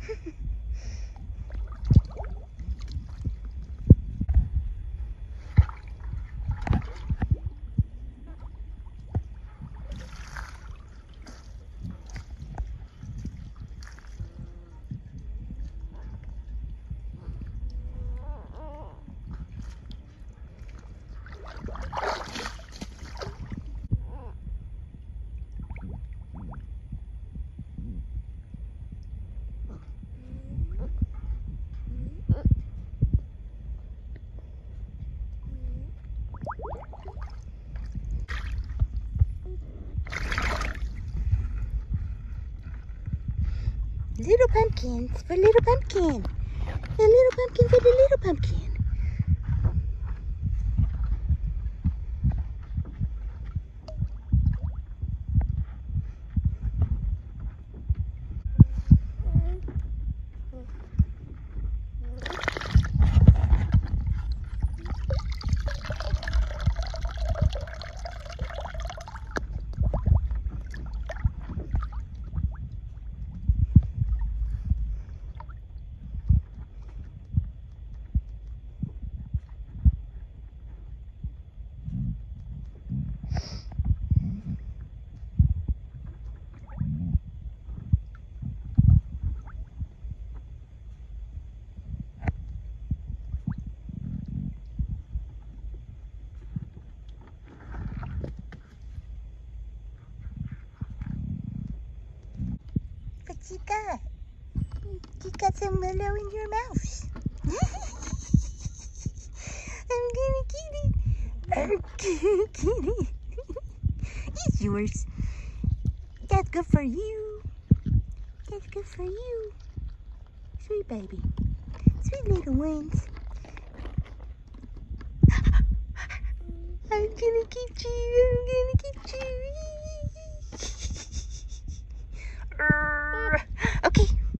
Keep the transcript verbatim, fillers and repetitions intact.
Little pumpkins for little pumpkin. A little pumpkin for the little pumpkin. What you got? You got some willow in your mouth. I'm gonna get it. I'm gonna get it. It's yours. That's good for you. That's good for you. Sweet baby. Sweet little ones. I'm gonna get you. I'm gonna get you. Urgh.